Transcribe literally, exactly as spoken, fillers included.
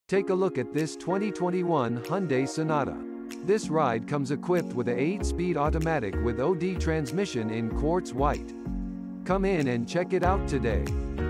Take a look at this twenty twenty-one Hyundai Sonata. This ride comes equipped with a eight speed automatic with O D transmission in quartz white. Come in and check it out today.